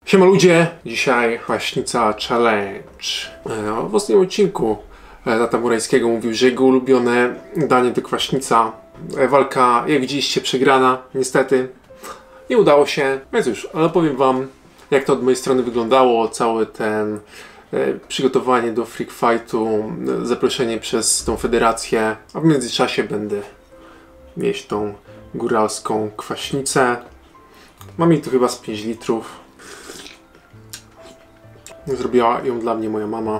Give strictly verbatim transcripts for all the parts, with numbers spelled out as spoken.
Siema ludzie, dzisiaj Kwaśnica Challenge. W ostatnim odcinku tata Murańskiego mówił, że jego ulubione danie to kwaśnica. Walka, jak widzieliście, przegrana, niestety. Nie udało się, więc już, ale powiem wam, jak to od mojej strony wyglądało, cały ten e, przygotowanie do Freak Fightu, e, zaproszenie przez tą federację, a w międzyczasie będę mieć tą góralską kwaśnicę. Mam jej tu chyba z pięć litrów. Zrobiła ją dla mnie moja mama.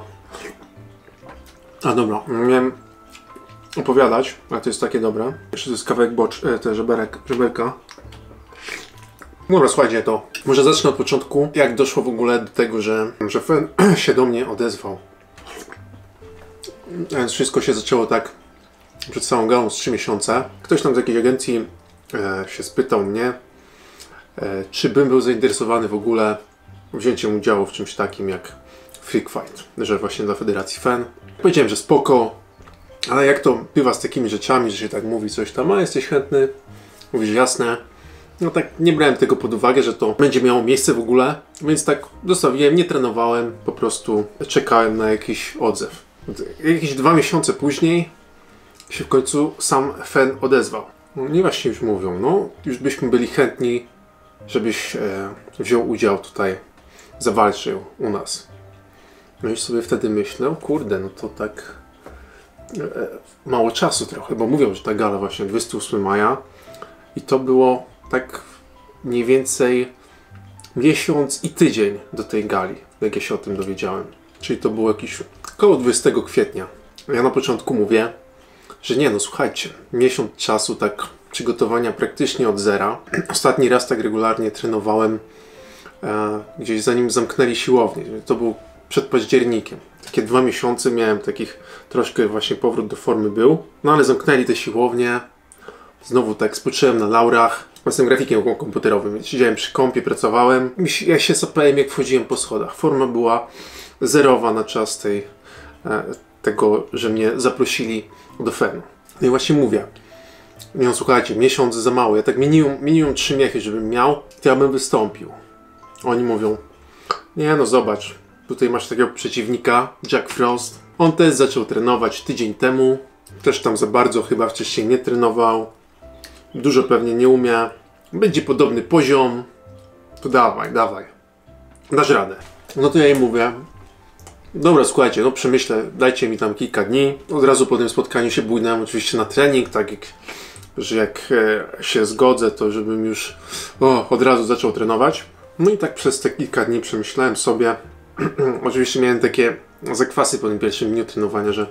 A dobra, miałem opowiadać, ale to jest takie dobre. Jeszcze to jest kawałek bocz, e, te żeberek, żeberka. Dobra, słuchajcie to. Może zacznę od początku. Jak doszło w ogóle do tego, że, że Fen się do mnie odezwał. Więc wszystko się zaczęło tak przed całą galą z trzy miesiące. Ktoś tam z jakiejś agencji e, się spytał mnie, e, czy bym był zainteresowany w ogóle wzięciem udziału w czymś takim jak Freak Fight, że właśnie dla Federacji Fen. Powiedziałem, że spoko, ale jak to bywa z takimi rzeczami, że się tak mówi coś tam, a jesteś chętny? Mówisz jasne. No tak nie brałem tego pod uwagę, że to będzie miało miejsce w ogóle, więc tak zostawiłem, nie trenowałem, po prostu czekałem na jakiś odzew. Jakieś dwa miesiące później się w końcu sam Fen odezwał. No i właśnie już mówią, no już byśmy byli chętni, żebyś e, wziął udział tutaj, zawalczył u nas. No i sobie wtedy myślę, kurde, no to tak e, mało czasu trochę, bo mówią, że ta gala właśnie dwudziestego ósmego maja i to było tak mniej więcej miesiąc i tydzień do tej gali, jak ja się o tym dowiedziałem. Czyli to było jakieś około dwudziestego kwietnia. Ja na początku mówię, że nie no, słuchajcie, miesiąc czasu tak przygotowania praktycznie od zera. Ostatni raz tak regularnie trenowałem e, gdzieś zanim zamknęli siłownię. To był przed październikiem. Takie dwa miesiące miałem takich, troszkę właśnie powrót do formy był. No ale zamknęli te siłownie. Znowu tak spocząłem na laurach. Jestem grafikiem komputerowym, więc siedziałem przy kompie, pracowałem. Ja się sapałem, jak wchodziłem po schodach. Forma była zerowa na czas tej, e, tego, że mnie zaprosili do Fenu. No i właśnie mówię. Nie, no, słuchajcie, miesiąc za mało. Ja tak minimum, minimum trzy miechy, żebym miał, to ja bym wystąpił. Oni mówią, nie no zobacz, tutaj masz takiego przeciwnika, Jack Frost. On też zaczął trenować tydzień temu. Też tam za bardzo chyba wcześniej nie trenował. Dużo pewnie nie umie. Będzie podobny poziom. To dawaj, dawaj. Dasz radę. No to ja im mówię, dobra, słuchajcie, no przemyślę, dajcie mi tam kilka dni. Od razu po tym spotkaniu się bójnąłem oczywiście na trening, tak jak, że jak e, się zgodzę, to żebym już o, od razu zaczął trenować. No i tak przez te kilka dni przemyślałem sobie. Oczywiście miałem takie zakwasy po tym pierwszym dniu trenowania, że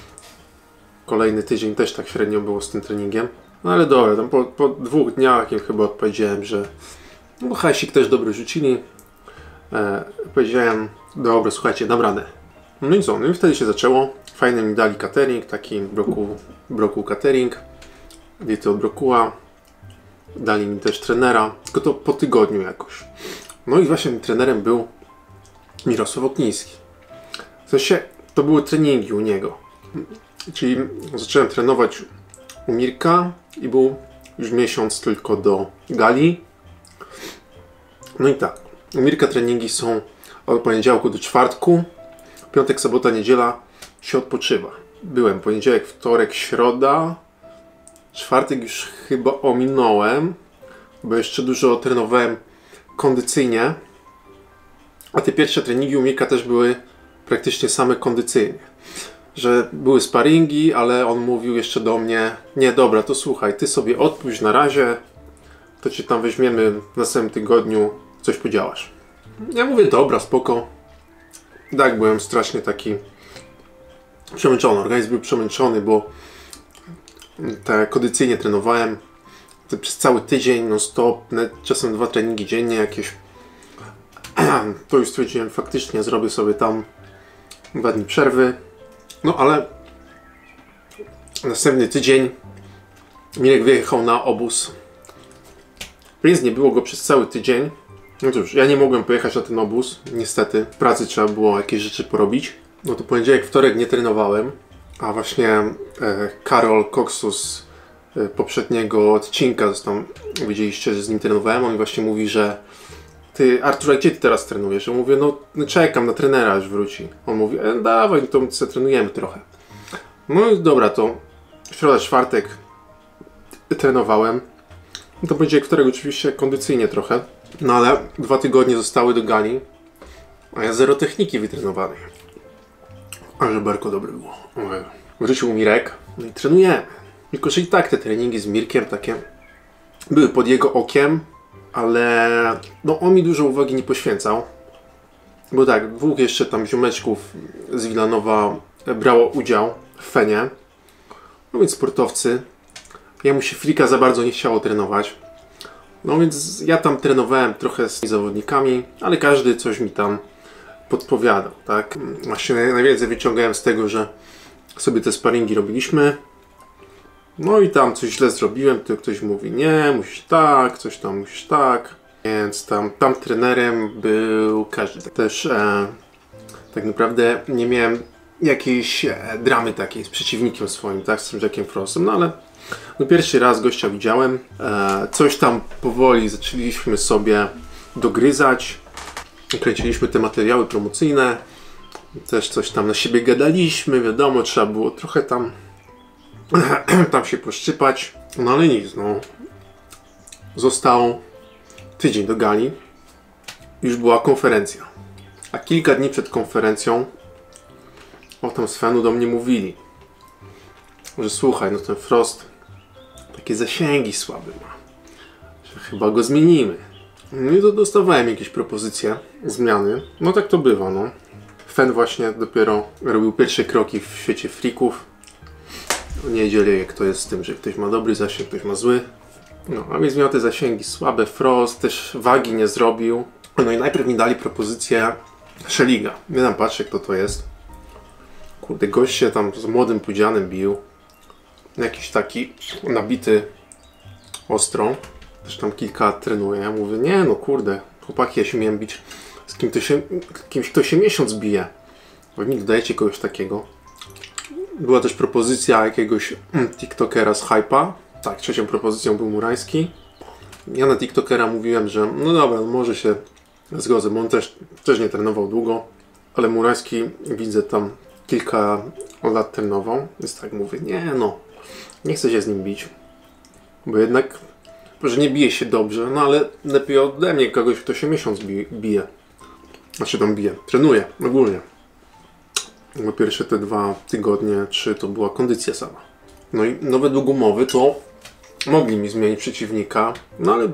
kolejny tydzień też tak średnio było z tym treningiem. No ale dobra, tam po, po dwóch dniach im chyba odpowiedziałem, że no hajsik też dobry rzucili. E, powiedziałem, dobra, słuchajcie, dam radę. No i co, no i wtedy się zaczęło. Fajnie mi dali catering, taki brokuł, brokuł catering. Diety od brokuła. Dali mi też trenera, tylko to po tygodniu jakoś. No i właśnie tym trenerem był Mirosław Okniński. W sensie, to były treningi u niego. Czyli zacząłem trenować u Mirka i był już miesiąc tylko do gali. No i tak, u Mirka treningi są od poniedziałku do czwartku, piątek, sobota, niedziela się odpoczywa. Byłem poniedziałek, wtorek, środa, czwartek już chyba ominąłem, bo jeszcze dużo trenowałem kondycyjnie, a te pierwsze treningi u Mirka też były praktycznie same kondycyjnie. Że były sparingi, ale on mówił jeszcze do mnie, nie dobra, to słuchaj, ty sobie odpuść na razie, to cię tam weźmiemy w następnym tygodniu, coś podziałasz. Ja mówię, dobra, spoko. Tak, byłem strasznie taki przemęczony, organizm był przemęczony, bo te kondycyjnie trenowałem przez cały tydzień, no stop, czasem dwa treningi dziennie jakieś. To już stwierdziłem, faktycznie zrobię sobie tam dwa dni przerwy. No ale następny tydzień Mirek wyjechał na obóz, więc nie było go przez cały tydzień. No cóż, ja nie mogłem pojechać na ten obóz, niestety. W pracy trzeba było jakieś rzeczy porobić. No to poniedziałek, wtorek nie trenowałem, a właśnie e, Karol Koksus e, poprzedniego odcinka, zresztą widzieliście, że z nim trenowałem, on właśnie mówi, że ty Artur, a gdzie ty teraz trenujesz? Ja mówię, no czekam na trenera, aż wróci. On mówi, e, dawaj, to sobie trenujemy trochę. No i dobra, to środa, czwartek trenowałem. To będzie którego oczywiście kondycyjnie trochę. No ale dwa tygodnie zostały do gali, a ja zero techniki wytrenowanej. A że bardzo dobre było. Wrócił Mirek, no i trenujemy. Tylko że i tak te treningi z Mirkiem takie były pod jego okiem, ale no on mi dużo uwagi nie poświęcał. Bo tak, dwóch jeszcze tam ziomeczków z Wilanowa brało udział w Fenie. No więc sportowcy. Jemu się Frika za bardzo nie chciało trenować. No więc ja tam trenowałem trochę z zawodnikami, ale każdy coś mi tam podpowiadał, tak? Właśnie najwięcej wyciągałem z tego, że sobie te sparingi robiliśmy. No i tam coś źle zrobiłem, to ktoś mówi, nie, musisz tak, coś tam musisz tak. Więc tam, tam trenerem był każdy. Też e, tak naprawdę nie miałem jakiejś e, dramy takiej z przeciwnikiem swoim, tak? Z tym Jackiem Frostem, no ale no pierwszy raz gościa widziałem. E, coś tam powoli zaczęliśmy sobie dogryzać. Kręciliśmy te materiały promocyjne. Też coś tam na siebie gadaliśmy, wiadomo, trzeba było trochę tam tam się poszczypać. No ale nic, no. Został tydzień do gali. Już była konferencja. A kilka dni przed konferencją o tam z Fenu do mnie mówili, że słuchaj, no ten Frost takie zasięgi słabe ma, że chyba go zmienimy. No i to dostawałem jakieś propozycje zmiany. No tak to bywa, no. Fen właśnie dopiero robił pierwsze kroki w świecie freaków. Nie dzielę jak to jest z tym, że ktoś ma dobry zasięg, ktoś ma zły. No, a więc miał te zasięgi słabe, Frost też wagi nie zrobił. No i najpierw mi dali propozycję Szeliga. Nie tam patrzę, kto to jest. Kurde, gość się tam z młodym pudzianem bił. Jakiś taki nabity ostro. Też tam kilka trenuje. Ja mówię, nie no kurde, chłopaki, ja się miałem bić z kim to się, kimś, kto się miesiąc bije. Wy mi dodajecie kogoś takiego. Była też propozycja jakiegoś mm, tiktokera z Hype'a. Tak, trzecią propozycją był Murański. Ja na tiktokera mówiłem, że no dobra, może się zgodzę, bo on też, też nie trenował długo. Ale Murański widzę tam kilka lat trenował. Więc tak mówię, nie no, nie chcę się z nim bić. Bo jednak, że nie bije się dobrze, no ale lepiej ode mnie kogoś, kto się miesiąc bije. Znaczy tam bije, trenuje ogólnie. Bo pierwsze te dwa tygodnie, trzy to była kondycja sama. No i no według umowy to mogli mi zmienić przeciwnika, no ale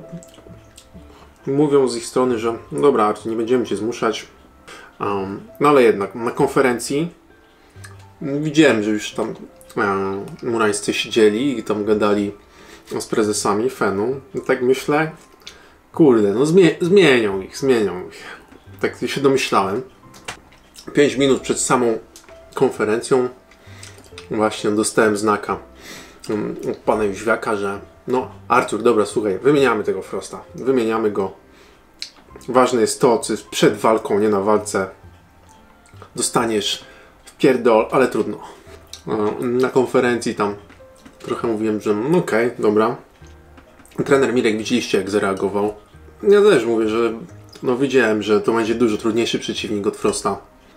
mówią z ich strony, że no dobra, Artur, nie będziemy cię zmuszać. Um, no ale jednak na konferencji widziałem, że już tam um, murańscy siedzieli i tam gadali z prezesami Fenu. I tak myślę, kurde, no zmie zmienią ich, zmienią ich. Tak się domyślałem. Pięć minut przed samą konferencją właśnie dostałem znaka um, od pana Jóźwiaka, że no Artur, dobra, słuchaj, wymieniamy tego Frosta, wymieniamy go. Ważne jest to, co jest przed walką, nie na walce. Dostaniesz w pierdol, ale trudno. Na konferencji tam trochę mówiłem, że no okej, okay, dobra. Trener Mirek, widzieliście jak zareagował. Ja też mówię, że no wiedziałem, że to będzie dużo trudniejszy przeciwnik od Frosta.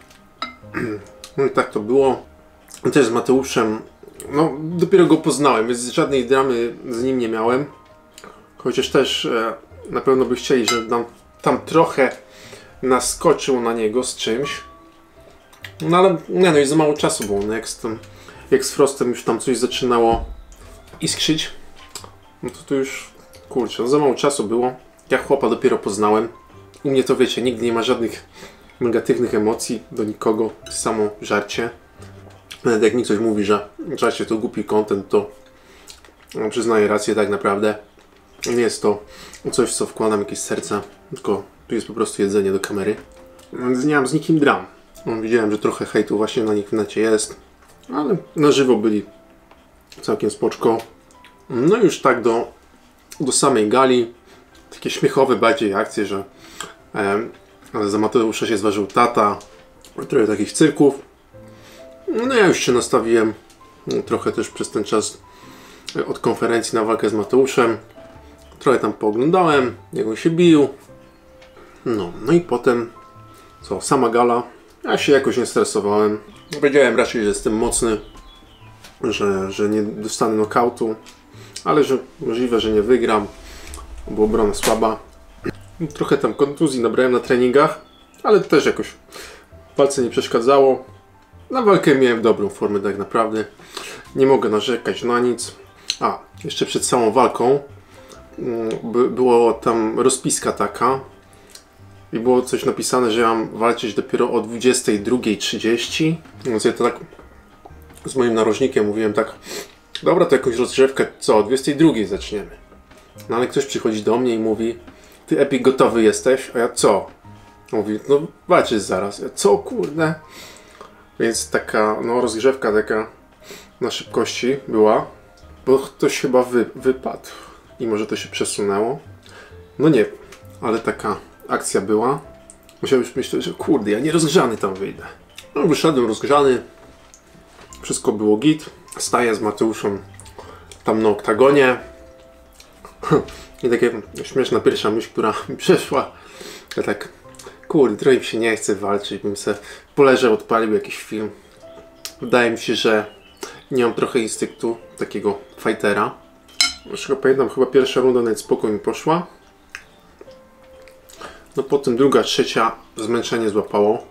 No i tak to było. Też z Mateuszem, no dopiero go poznałem, więc żadnej dramy z nim nie miałem. Chociaż też e, na pewno by chcieli, że nam tam trochę naskoczył na niego z czymś. No ale nie, no i za mało czasu było. No, jak, z tym, jak z Frostem już tam coś zaczynało iskrzyć, no to to już, kurczę, no za mało czasu było. Ja chłopa dopiero poznałem. U mnie to wiecie, nigdy nie ma żadnych negatywnych emocji do nikogo, samo żarcie. Nawet jak mi ktoś mówi, że żarcie to głupi content, to no, przyznaję rację, tak naprawdę. Nie jest to coś, co wkładam jakieś serce, tylko tu jest po prostu jedzenie do kamery. Więc nie mam z nikim dram. Widziałem, że trochę hejtu właśnie na nich w necie jest, ale na żywo byli całkiem spoczko. No już tak do, do samej gali. Takie śmiechowe bardziej akcje, że e, za Mateusza się zważył tata, trochę takich cyrków. No ja już się nastawiłem trochę też przez ten czas od konferencji na walkę z Mateuszem. Trochę tam pooglądałem, jak on się bił. No, no i potem, co, sama gala. Ja się jakoś nie stresowałem. Wiedziałem raczej, że jestem mocny, że, że nie dostanę knockoutu, ale że możliwe, że nie wygram, bo obrona słaba. Trochę tam kontuzji nabrałem na treningach, ale to też jakoś w walce nie przeszkadzało. Na walkę miałem dobrą formę tak naprawdę. Nie mogę narzekać na nic. A, jeszcze przed samą walką by, było tam rozpiska taka i było coś napisane, że ja mam walczyć dopiero o dwudziestej drugiej trzydzieści. Więc ja to tak z moim narożnikiem mówiłem tak, dobra, to jakąś rozgrzewkę, co, o dwudziestej drugiej zaczniemy. No ale ktoś przychodzi do mnie i mówi, ty Epic gotowy jesteś? A ja co? Mówi, no walczysz zaraz. Ja, co, kurde? Więc taka, no rozgrzewka taka na szybkości była, bo ktoś chyba wy, wypadł i może to się przesunęło. No nie, ale taka akcja była. Musiałem już myśleć, że kurde, ja nie rozgrzany tam wyjdę. No wyszedłem rozgrzany, wszystko było git. Staję z Mateuszem tam na oktagonie. I takie śmieszna pierwsza myśl, która mi przeszła. Ja tak, kurde, trochę mi się nie chce walczyć, bym sobie poleżał, odpalił jakiś film. Wydaje mi się, że nie mam trochę instynktu takiego fightera. Jeszcze pamiętam, chyba pierwsza runda nawet spoko mi poszła. No potem druga, trzecia zmęczenie złapało.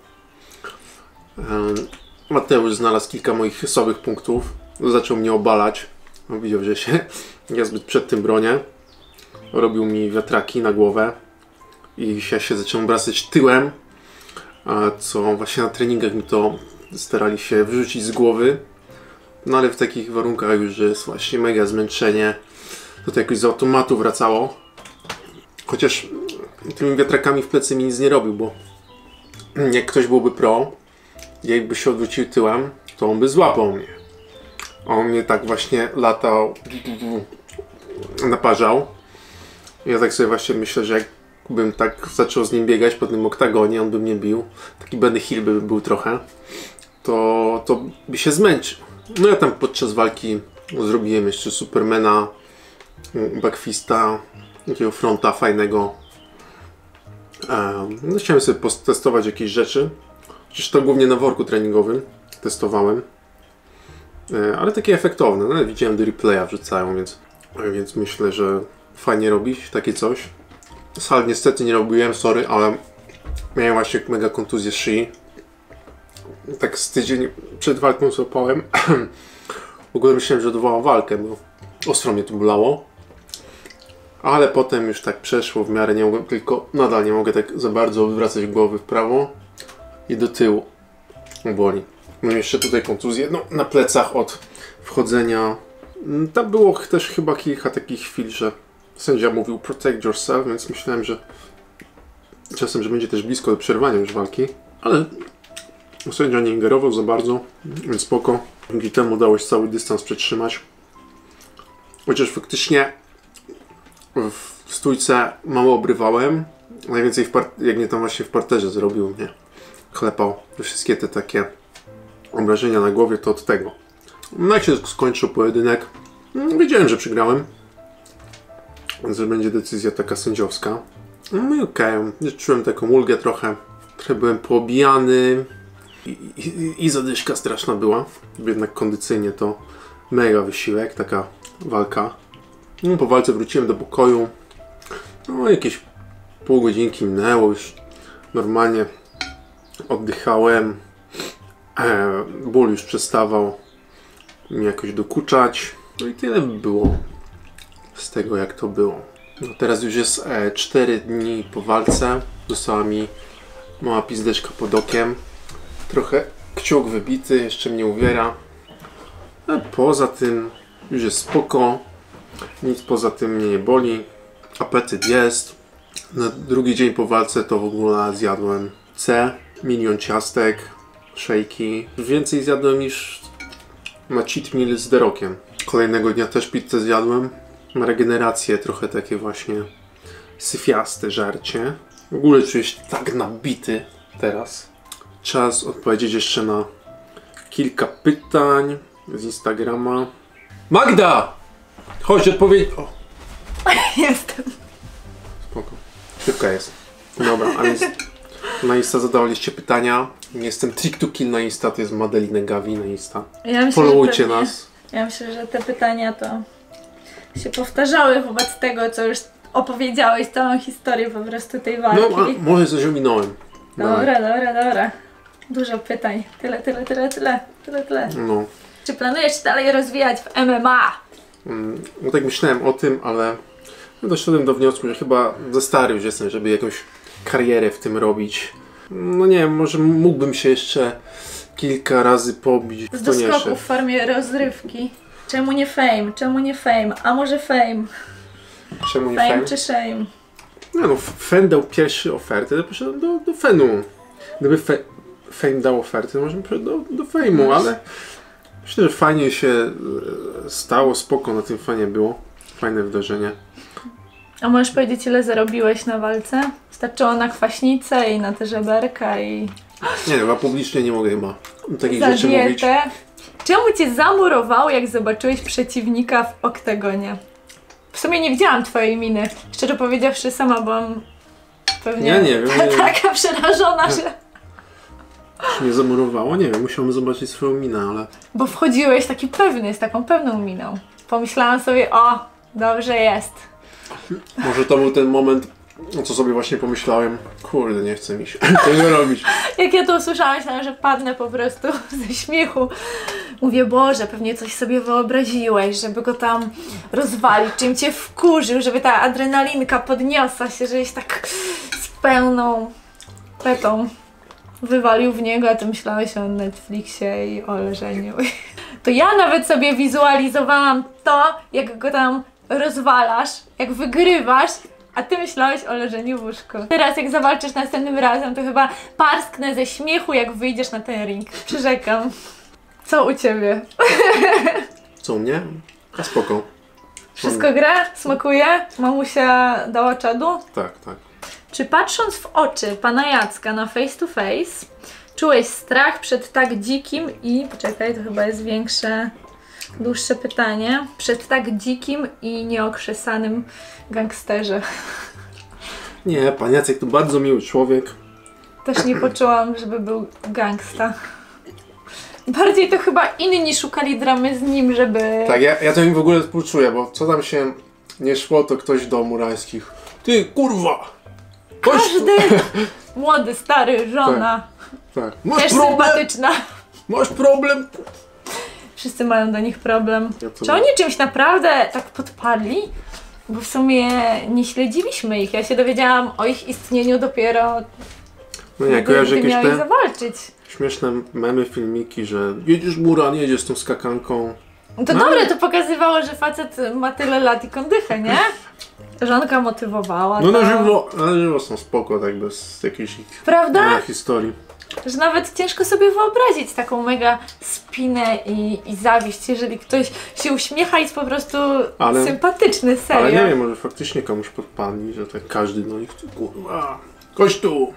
Mateusz znalazł kilka moich słabych punktów. Zaczął mnie obalać. Widział, że się ja zbyt przed tym bronię. Robił mi wiatraki na głowę. I ja się zacząłem obracać tyłem. Co właśnie na treningach mi to starali się wyrzucić z głowy. No ale w takich warunkach już, że jest właśnie mega zmęczenie, to to jakoś z automatu wracało. Chociaż tymi wiatrakami w plecy mi nic nie robił, bo jak ktoś byłby pro, jakby się odwrócił tyłem, to on by złapał mnie. A on mnie tak właśnie latał, naparzał. Ja tak sobie właśnie myślę, że jakbym tak zaczął z nim biegać po tym oktagonie, on by mnie bił, taki Benny Hill by był trochę, to, to by się zmęczył. No ja tam podczas walki zrobiłem jeszcze Supermana, backfista, takiego fronta fajnego. No, chciałem sobie testować jakieś rzeczy. Przecież to głównie na worku treningowym testowałem. Ale takie efektowne. No, widziałem, do replaya wrzucają, więc, więc myślę, że fajnie robić takie coś. Sal niestety nie robiłem, sorry, ale miałem właśnie mega kontuzję szyi. Tak z tydzień przed walką złapałem. W ogóle myślałem, że odwołam walkę, bo ostro mnie to bolało. Ale potem już tak przeszło w miarę, nie mogłem, tylko nadal nie mogę tak za bardzo wywracać głowy w prawo i do tyłu. Boli. Mam jeszcze tutaj kontuzję, no na plecach od wchodzenia. Tam było też chyba kilka takich chwil, że sędzia mówił protect yourself, więc myślałem, że czasem, że będzie też blisko do przerwania już walki. Ale sędzia nie ingerował za bardzo, więc spoko. Dzięki temu udało się cały dystans przetrzymać. Chociaż faktycznie w stójce mało obrywałem. Najwięcej w jak mnie tam właśnie w parterze zrobił, nie? Chlepał. Wszystkie te takie obrażenia na głowie to od tego. No jak się skończył pojedynek, wiedziałem, że przegrałem. Że będzie decyzja taka sędziowska. No i okej, okay. Czułem taką ulgę trochę. Trochę byłem poobijany. I, i, i zadyszka straszna była. Jednak kondycyjnie to mega wysiłek, taka walka. No, po walce wróciłem do pokoju. No jakieś pół godzinki minęło, już normalnie oddychałem. E, ból już przestawał mi jakoś dokuczać. No i tyle by było z tego, jak to było. No, teraz już jest e, cztery dni po walce. Została mi mała pizdeczka pod okiem. Trochę kciuk wybity, jeszcze mnie uwiera. A poza tym już jest spoko. Nic poza tym mnie nie boli. Apetyt jest. Na drugi dzień po walce to w ogóle zjadłem C, milion ciastek, szejki. Więcej zjadłem niż na cheat meal z derokiem. Kolejnego dnia też pizzę zjadłem. Na regenerację trochę takie właśnie syfiaste żarcie. W ogóle czuję się tak nabity teraz. Czas odpowiedzieć jeszcze na kilka pytań z Instagrama. Magda! Chodź, odpowiedź. O. Jestem. Spoko. Szybka jest. Dobra, a więc na Insta zadawaliście pytania. Jestem Trick to Kill na Insta, to jest Madeline Gavi na Insta. Ja myślę, Followujcie pewnie, nas. Ja myślę, że te pytania to się powtarzały wobec tego, co już opowiedziałeś, całą historię po prostu tej walki. No, a może coś ominąłem. Dobra, dobra, dobra. Dużo pytań. Tyle, tyle, tyle, tyle, tyle, tyle. No. Czy planujesz dalej rozwijać w M M A? Mm, no tak myślałem o tym, ale doszedłem do wniosku, że chyba za stary już jestem, żeby jakąś karierę w tym robić. No nie wiem, może mógłbym się jeszcze kilka razy pobić. Z w to nie doskoku szedł. w formie rozrywki. Czemu nie fame? Czemu nie fame? A może fame? Czemu nie Fame fame? czy shame? No, no, Fen dał pierwszy ofertę, to poszedłem do, do Fenu. Gdyby fe, Fame dał ofertę, to może bym poszedł do, do Fame'u, ale myślę, że fajnie się e, stało, spoko na tym fajnie było. Fajne wydarzenie. A możesz powiedzieć, ile zarobiłeś na walce? Starczyło na kwaśnicę i na te żeberka i Nie wiem, a publicznie nie mogę chyba takich za rzeczy mówić. dietę. Czemu cię zamurowało, jak zobaczyłeś przeciwnika w oktagonie? W sumie nie widziałam twojej miny. Szczerze powiedziawszy, sama byłam pewnie Ja nie wiem, nie wiem. taka przerażona, że... Czy mnie zamurowało? Nie wiem, musiałem zobaczyć swoją minę, ale... Bo wchodziłeś taki pewny, z taką pewną miną. Pomyślałam sobie, o, dobrze jest. Może to był ten moment, o co sobie właśnie pomyślałem. Kurde, nie chce mi się tego robić. Jak ja to usłyszałam, myślałam, że padnę po prostu ze śmiechu. Mówię, Boże, pewnie coś sobie wyobraziłeś, żeby go tam rozwalić, czym cię wkurzył, żeby ta adrenalinka podniosła się, żebyś tak z pełną petą wywalił w niego, a ty myślałeś o Netflixie i o leżeniu. To ja nawet sobie wizualizowałam to, jak go tam rozwalasz, jak wygrywasz, a ty myślałeś o leżeniu w łóżku. Teraz jak zawalczysz następnym razem, to chyba parsknę ze śmiechu, jak wyjdziesz na ten ring. Przyrzekam. Co u ciebie? Co u mnie? A spoko. Wszystko gra? Smakuje? Mamusia dała czadu? Tak, tak. Czy patrząc w oczy pana Jacka na face to face, czułeś strach przed tak dzikim i... Poczekaj, to chyba jest większe, dłuższe pytanie. Przed tak dzikim i nieokrzesanym gangsterze. Nie, pan Jacek to bardzo miły człowiek. Też nie poczułam, żeby był gangsta. Bardziej to chyba inni szukali dramy z nim, żeby... Tak, ja, ja to im w ogóle współczuję, bo co tam się nie szło, to ktoś do Murańskich. Ty, kurwa! Chodź tu! Każdy młody, stary, żona. Tak. Masz Też problem? sympatyczna. Masz problem? Wszyscy mają do nich problem. Ja to- Czy oni czymś naprawdę tak podpadli? Bo w sumie nie śledziliśmy ich. Ja się dowiedziałam o ich istnieniu dopiero No nie, gdy, kojarzę gdy jakieś mieli te zawalczyć. śmieszne memy, filmiki, że jedziesz Muran, jedziesz z tą skakanką. No to No. dobre, to pokazywało, że facet ma tyle lat i kondychę, nie? Żonka motywowała No to. na żywo, na żywo są spoko, tak bez jakiejś ich Prawda? e, historii. Że nawet ciężko sobie wyobrazić taką mega spinę i, i zawiść, jeżeli ktoś się uśmiecha i jest po prostu Ale- sympatyczny, serio. Ale nie wiem, może faktycznie komuś podpadli, że tak każdy do nich, ty kurwa, chodź tu.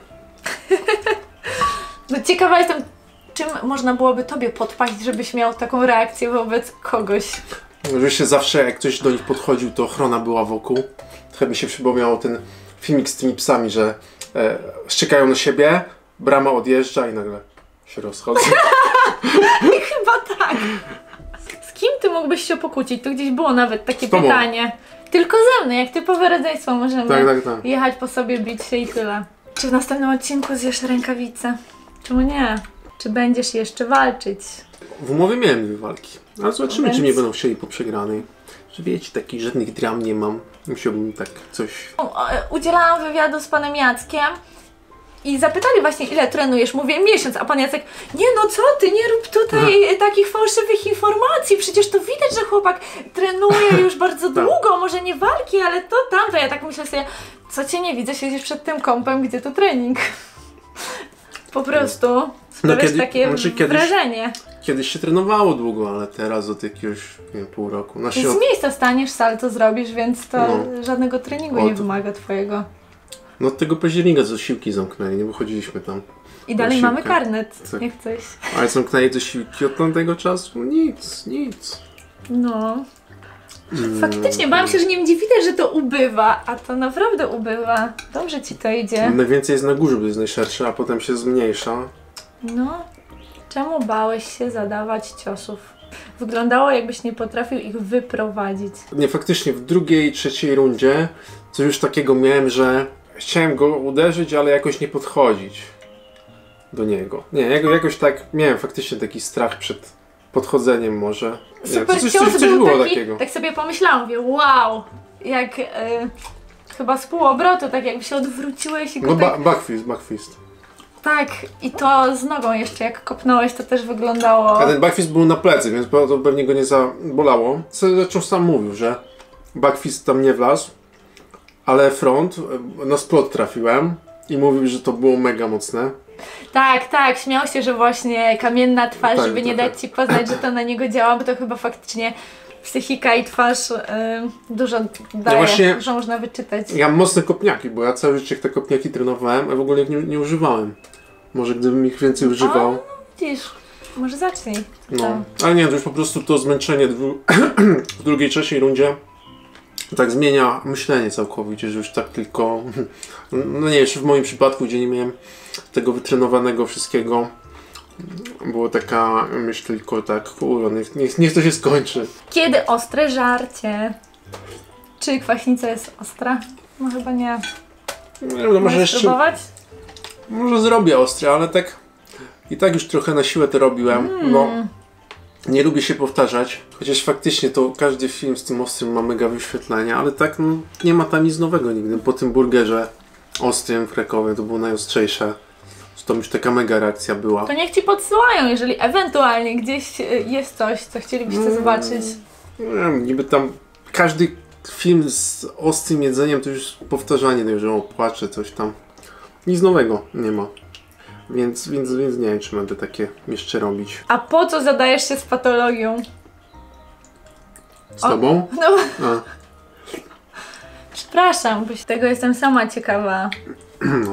No ciekawa jestem, czym można byłoby tobie podpaść, żebyś miał taką reakcję wobec kogoś. Oczywiście zawsze jak ktoś do nich podchodził, to ochrona była wokół. Trochę mi się przypomniał ten filmik z tymi psami, że e, szczekają na siebie, brama odjeżdża i nagle się rozchodzą. Chyba tak. Z kim ty mógłbyś się pokłócić? Tu gdzieś było nawet takie Z tobą. pytanie. Tylko ze mną, jak typowe rodzeństwo możemy Tak, tak, tak. jechać po sobie, bić się i tyle. Czy w następnym odcinku zjesz rękawice? Czemu nie? Czy będziesz jeszcze walczyć? W umowie miałem dwie walki, ale zobaczymy, Więc- czy mnie będą chcieli po przegranej. Że wiecie, takich żadnych dram nie mam. Musiałbym tak coś... O, e, Udzielałam wywiadu z panem Jackiem i zapytali właśnie, ile trenujesz. Mówię, miesiąc, a pan Jacek, nie no co ty, nie rób tutaj takich fałszywych informacji, przecież to widać, że chłopak trenuje już bardzo długo, może nie walki, ale to tamto. Ja tak myślę sobie, co cię nie widzę, siedzisz przed tym kąpem, gdzie tu trening. Po prostu sprawiasz kiedy- takie znaczy kiedyś- wrażenie. Kiedyś się trenowało długo, ale teraz od jakiegoś, nie wiem, pół roku. Na Z środ... miejsca staniesz, salto zrobisz, więc to No. żadnego treningu O, nie to- wymaga twojego. No od tego października co siłki zamknęli, nie wychodziliśmy tam. I dalej Siłkę. mamy karnet, Tak. jak coś. Ale zamknęli te siłki od tamtego czasu? Nic, nic. No. Faktycznie, bałam się, że nie będzie widać, że to ubywa, a to naprawdę ubywa. Dobrze ci to idzie. Najwięcej jest na górze, bo jest najszersze, a potem się zmniejsza. No, czemu bałeś się zadawać ciosów? Wyglądało, jakbyś nie potrafił ich wyprowadzić. Nie, faktycznie w drugiej, trzeciej rundzie coś już takiego miałem, że chciałem go uderzyć, ale jakoś nie podchodzić do niego. Nie, jakoś tak miałem faktycznie taki strach przed podchodzeniem może. Nie, Super coś, coś, cios coś był było taki, takiego. tak sobie pomyślałam, mówię, wow, jak y, chyba z półobrotu, tak jakby się odwróciłeś i go No tak, ba backfist, backfist. tak, i to z nogą jeszcze, jak kopnąłeś, to też wyglądało... A ten backfist był na plecy, więc to pewnie go nie zabolało. Zresztą sam mówił, że backfist tam nie wlazł, ale front na splot trafiłem i mówił, że to było mega mocne. Tak, tak, śmiał się, że właśnie kamienna twarz, Tak, żeby nie trochę. dać ci poznać, że to na niego działa, bo to chyba faktycznie psychika i twarz y, dużo daje, właśnie- dużo można wyczytać. Ja mam mocne kopniaki, bo ja całe życie te kopniaki trenowałem, a w ogóle ich nie, nie używałem. Może gdybym ich więcej używał. O, widzisz, może zacznij. No. Ale nie, to już po prostu to zmęczenie dwu... w drugiej, trzeciej rundzie tak zmienia myślenie całkowicie, że już tak tylko... No nie, jeszcze w moim przypadku, gdzie nie miałem tego wytrenowanego wszystkiego, było taka myśl tylko tak, kurwa, niech, niech, niech to się skończy. Kiedy ostre żarcie? Czy kwaśnica jest ostra? No chyba nie. Nie wiem, no może Możesz jeszcze... spróbować? Może zrobię ostre, ale tak i tak już trochę na siłę to robiłem, Mm. bo nie lubię się powtarzać, chociaż faktycznie to każdy film z tym ostrym ma mega wyświetlenia, ale tak no, nie ma tam nic nowego nigdy. Po tym burgerze ostrym w Krakowie to było najostrzejsze, to już taka mega reakcja była. To niech ci podsyłają, jeżeli ewentualnie gdzieś y, jest coś, co chcielibyście Mm. zobaczyć. Nie wiem, niby tam każdy film z ostrym jedzeniem to już powtarzanie, no, że o, płacze, coś tam. Nic nowego nie ma. Więc, więc, więc nie wiem, czy będę takie jeszcze robić. A po co zadajesz się z patologią? Z tobą? No, A, przepraszam, bo tego jestem sama ciekawa. no.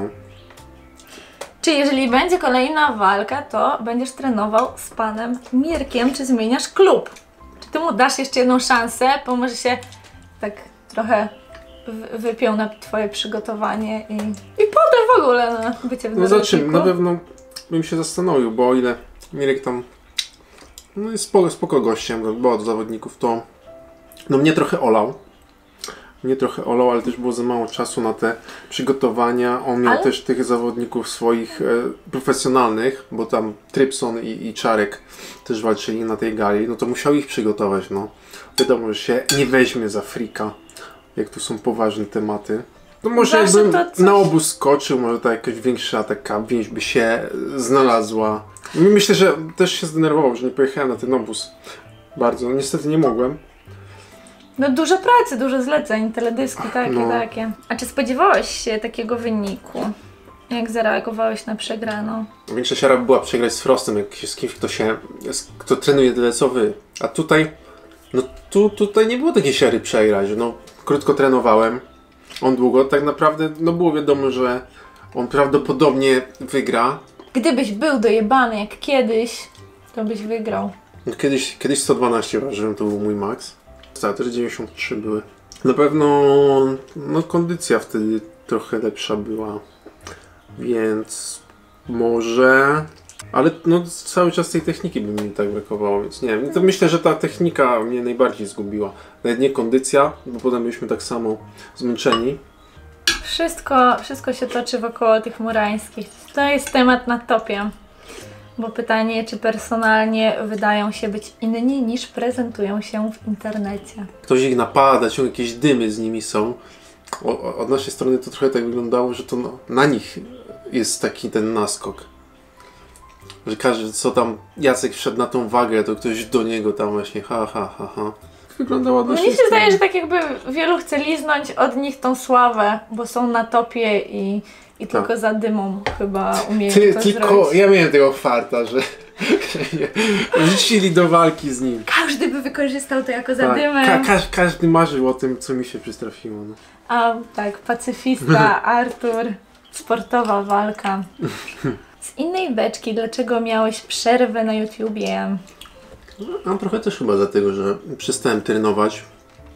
Czy jeżeli będzie kolejna walka, to będziesz trenował z panem Mirkiem, czy zmieniasz klub? Czy ty mu dasz jeszcze jedną szansę, pomoże się tak trochę w- wypiął na twoje przygotowanie i, i potem w ogóle na bycie w No za czym? zawodniku? Na pewno bym się zastanowił, bo o ile Mirek tam no jest spoko, spoko gościem, bo od zawodników to no mnie trochę olał. Mnie trochę olał, ale też było za mało czasu na te przygotowania. On miał Ale- też tych zawodników swoich e, profesjonalnych, bo tam Trypson i, i Czarek też walczyli na tej gali, no to musiał ich przygotować, no. Wiadomo, że się nie weźmie za frika, jak tu są poważne tematy. No może Zawsze jakbym to coś- na obóz skoczył, może ta jakaś większa taka więź by się znalazła. Myślę, że też się zdenerwował, że nie pojechałem na ten obóz bardzo. No, niestety nie mogłem. No dużo pracy, dużo zleceń, teledyski, takie, No. takie. A czy spodziewałeś się takiego wyniku? Jak zareagowałeś na przegraną? Większa siara była przegrać z Frostem, jak się z kimś, kto się, z- kto trenuje tyle co wy. A tutaj, no tu, tutaj nie było takiej siary przegrać. No krótko trenowałem, on długo. Tak naprawdę, no było wiadomo, że on prawdopodobnie wygra. Gdybyś był dojebany jak kiedyś, to byś wygrał. No, Kiedyś, kiedyś sto dwanaście ważyłem, to był mój max. Stałe też dziewięćdziesiąt trzy były. Na pewno no, kondycja wtedy trochę lepsza była, więc może... Ale no, cały czas tej techniki by mi tak brakowało, więc nie wiem. To myślę, że ta technika mnie najbardziej zgubiła. Nawet nie kondycja, bo potem byliśmy tak samo zmęczeni. Wszystko, wszystko się toczy wokoło tych murańskich. To jest temat na topie. Bo pytanie, czy personalnie wydają się być inni niż prezentują się w internecie. Ktoś ich napada, ciągle jakieś dymy z nimi są. O, o, od naszej strony to trochę tak wyglądało, że to no, na nich jest taki ten naskok. Że każdy, co tam Jacek wszedł na tą wagę, to ktoś do niego tam właśnie ha, ha, ha, ha. Wyglądało od naszej Mnie się strony. zdaje, że tak jakby wielu chce liznąć od nich tą sławę, bo są na topie i, i tylko Tak. za dymą chyba umieją Ty, to tylko zrobić. ja miałem tego farta, że wrzucili do walki z nim. Każdy by wykorzystał to jako Tak, zadymę. ka ka każdy marzył o tym, co mi się przytrafiło. No. A tak, pacyfista, Artur, sportowa walka. Z innej beczki, dlaczego miałeś przerwę na YouTubie? A trochę też chyba dlatego, że przestałem trenować.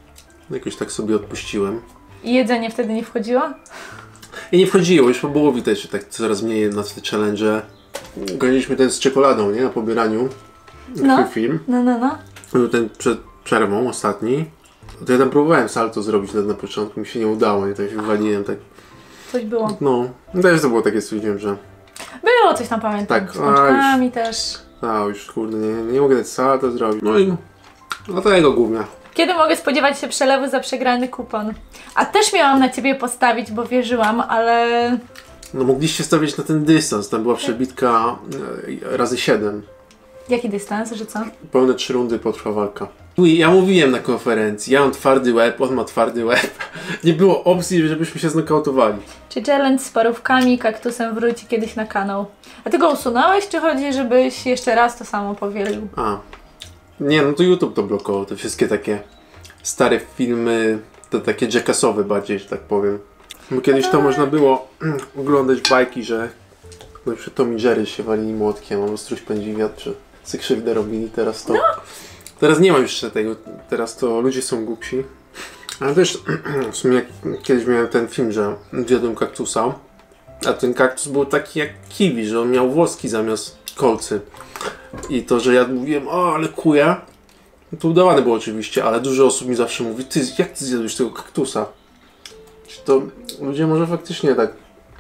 Jakoś tak sobie odpuściłem. I jedzenie wtedy nie wchodziło? I nie wchodziło, już było widać, że tak coraz mniej na te challenge. Goniliśmy ten z czekoladą, nie? Na pobieraniu. No, film. no, no, no. Był ten przed przerwą, ostatni. To ja tam próbowałem salto zrobić na, na początku, mi się nie udało, nie? Tak się wywaliłem, tak. Coś było. No, też to było takie, stwierdziłem, że... Było coś tam, pamiętam. Tak, z pączkami też. A, już kurde, nie, nie mogę dać salto zrobić. No i dlatego głównie. Kiedy mogę spodziewać się przelewu za przegrany kupon? A też miałam na ciebie postawić, bo wierzyłam, ale... No mogliście stawiać na ten dystans, tam była przebitka e, razy siedem. Jaki dystans, że co? Pełne trzy rundy potrwa walka. Ja mówiłem na konferencji, ja mam twardy łeb, on ma twardy łeb. Nie było opcji, żebyśmy się znokautowali. Czy challenge z parówkami i kaktusem wróci kiedyś na kanał? A ty go usunąłeś, czy chodzi, żebyś jeszcze raz to samo powielił? A. Nie, no to YouTube to blokował, te wszystkie takie stare filmy, to takie jackasowe bardziej, że tak powiem. Bo kiedyś to można było oglądać bajki, że no przy Tom i Jerry się walili młotkiem, albo Struś pędzi wiatr, że sobie krzywdę robili, teraz to... Teraz nie ma już tego, teraz to ludzie są głupsi. Ale też w sumie jak kiedyś miałem ten film, że zjadłem kaktusa, a ten kaktus był taki jak kiwi, że on miał włoski zamiast kolcy. I to, że ja mówiłem, o ale kuja, no to udawane było oczywiście, ale dużo osób mi zawsze mówi, ty jak ty zjadłeś tego kaktusa? Czy to ludzie może faktycznie tak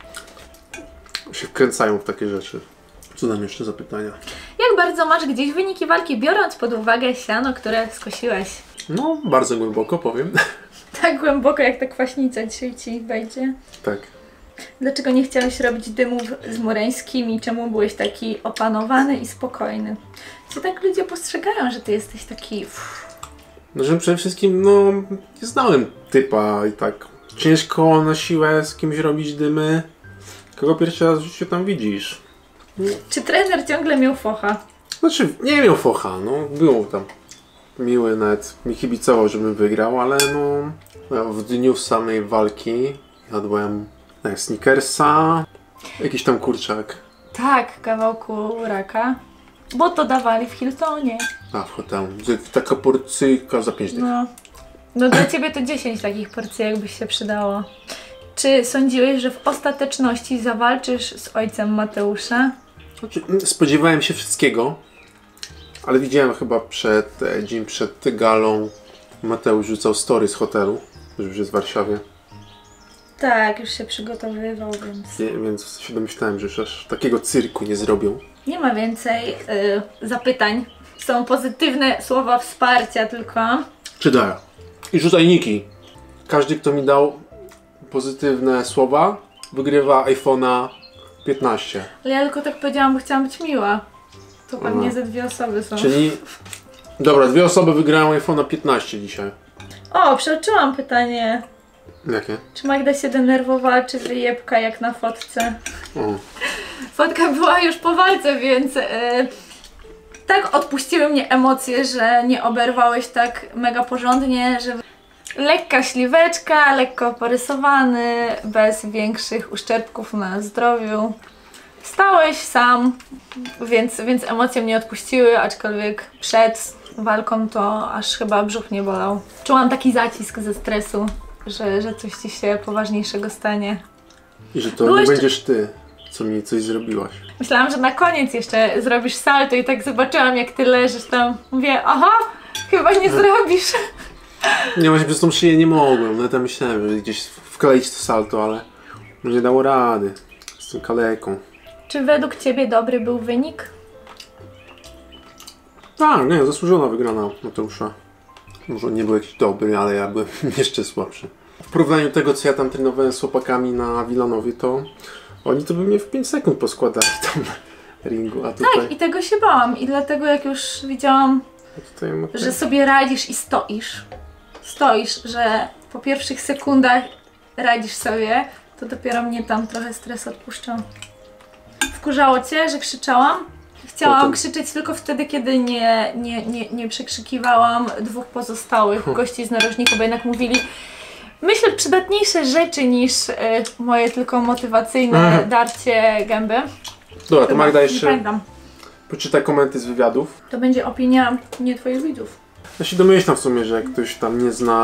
się wkręcają w takie rzeczy. Co tam jeszcze za pytania? Jak bardzo masz gdzieś wyniki walki, biorąc pod uwagę siano, które skosiłeś? No, bardzo głęboko powiem. Tak głęboko, jak ta kwaśnica dzisiaj ci wejdzie. Tak. Dlaczego nie chciałeś robić dymów z Mureńskimi? Czemu byłeś taki opanowany i spokojny? Czy tak ludzie postrzegają, że ty jesteś taki... No, że przede wszystkim, no, nie znałem typa i tak ciężko na siłę z kimś robić dymy. Kogo pierwszy raz się tam widzisz? Czy trener ciągle miał focha? Znaczy, nie miał focha, no, było tam miły, nawet mi kibicował, żebym wygrał, ale no, w dniu samej walki jadłem nie, Snickersa, jakiś tam kurczak. Tak, kawałku raka. Bo to dawali w Hiltonie. A, w hotelu. Taka porcyjka za pięć dych. No. No dla ciebie to dziesięć takich porcji jakbyś się przydało. Czy sądziłeś, że w ostateczności zawalczysz z ojcem Mateusza? Znaczy, spodziewałem się wszystkiego, ale widziałem chyba przed, dzień przed galą, Mateusz rzucał story z hotelu, że już jest w Warszawie. Tak, już się przygotowywał, więc... Nie, więc się domyślałem, że już aż takiego cyrku nie zrobią. Nie ma więcej y, zapytań. Są pozytywne słowa wsparcia tylko. Czytaj. I rzucaj niki. Każdy, kto mi dał pozytywne słowa, wygrywa iPhone'a piętnaście. Ale ja tylko tak powiedziałam, bo chciałam być miła. To pewnie Aha. ze dwie osoby są. Czyli... Dobra, dwie osoby wygrają iPhone'a piętnaście dzisiaj. O, przeoczyłam pytanie. Jakie? Czy Magda się denerwowała, czy wyjebka jak na fotce? O. Fotka była już po walce, więc yy, tak odpuściły mnie emocje, że nie oberwałeś tak mega porządnie, że lekka śliweczka, lekko porysowany, bez większych uszczerbków na zdrowiu. Stałeś sam, więc, więc emocje mnie odpuściły, aczkolwiek przed walką to aż chyba brzuch nie bolał. Czułam taki zacisk ze stresu, że, że coś ci się poważniejszego stanie. I że to Było nie jeszcze... będziesz ty, co mi coś zrobiłaś. Myślałam, że na koniec jeszcze zrobisz salto i tak zobaczyłam, jak ty leżysz tam. Mówię, aha, chyba nie zrobisz. Nie, właśnie przez tą szyję nie mogłem. No tam myślałem, że gdzieś wkleić to salto, ale nie dało rady z tą kaleką. Czy według ciebie dobry był wynik? Tak, nie, zasłużona wygrana Mateusza. Może on nie był jakiś dobry, ale ja byłem jeszcze słabszy. W porównaniu do tego, co ja tam trenowałem z chłopakami na Wilanowie, to oni to by mnie w pięć sekund poskładali tam na ringu, a tutaj... Tak, i tego się bałam. I dlatego jak już widziałam, tutaj Mateusz... że sobie radzisz i stoisz, stoisz, że po pierwszych sekundach radzisz sobie, to dopiero mnie tam trochę stres odpuszczał. Wkurzało cię, że krzyczałam? Chciałam Potem. krzyczeć tylko wtedy, kiedy nie, nie, nie, nie przekrzykiwałam dwóch pozostałych Hm. gości z narożniku, bo jednak mówili, myślę, przydatniejsze rzeczy niż y, moje tylko motywacyjne Mhm. darcie gęby. Dobra, to Chyba, Magda nie jeszcze pamiętam. poczyta komenty z wywiadów. To będzie opinia nie twoich widzów. Ja się domyślam w sumie, że jak ktoś tam nie zna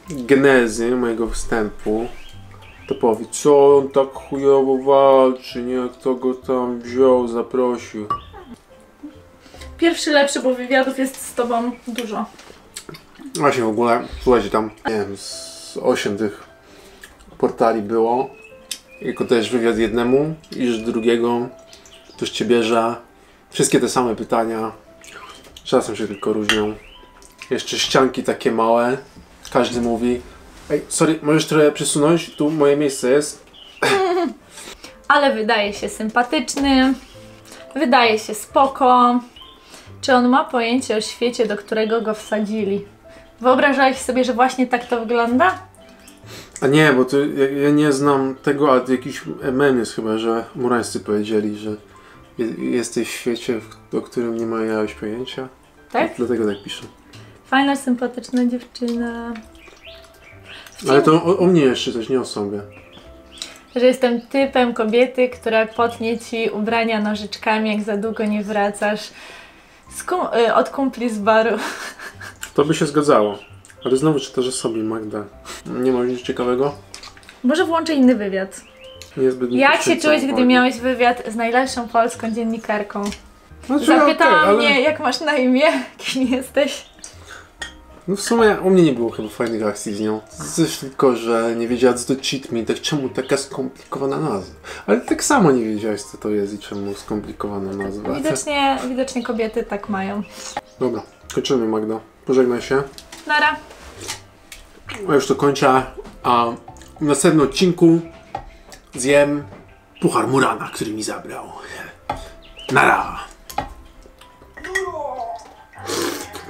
genezy mojego wstępu, to powie, co on tak chujowo walczy, nie? Kto go tam wziął, zaprosił. Pierwszy lepszy, bo wywiadów jest z tobą dużo. Właśnie w ogóle, słuchajcie, tam, nie wiem, z osiem tych portali było. Jako też wywiad jednemu, iż drugiego ktoś cię bierze. Wszystkie te same pytania. Czasem się tylko różnią. Jeszcze ścianki takie małe. Każdy mówi: ej, sorry, możesz trochę przesunąć? Tu moje miejsce jest. Ale wydaje się sympatyczny. Wydaje się spoko. Czy on ma pojęcie o świecie, do którego go wsadzili? Wyobrażałeś sobie, że właśnie tak to wygląda? A nie, bo to ja, ja nie znam tego, ale to jakiś mem jest chyba, że murańscy powiedzieli, że je, jesteś w świecie, w, o którym nie miałeś pojęcia. Tak? Dlatego tak piszę. Fajna, sympatyczna dziewczyna. Ale to o, o mnie jeszcze coś, nie o sobie. Że jestem typem kobiety, która potnie ci ubrania nożyczkami, jak za długo nie wracasz z kum y, od kumpli z baru. To by się zgadzało. Ale znowu czytasz o sobie, Magda. Nie ma nic ciekawego? Może włączę inny wywiad. Niezbyt Jak się czułeś, gdy miałeś wywiad z najlepszą polską dziennikarką? Znaczy, Zapytała okay, ale... mnie, jak masz na imię, kim jesteś. No w sumie u mnie nie było chyba fajnych akcji z nią. Coś tylko, że nie wiedziała, co to cheat me, tak czemu taka skomplikowana nazwa. Ale tak samo nie wiedziałaś, co to jest i czemu skomplikowana nazwa. Widocznie, widocznie kobiety tak mają. Dobra, kończymy, Magda. Pożegnaj się. Nara. Ja już to kończę, a w następnym odcinku zjem puchar Murana, który mi zabrał. Nara!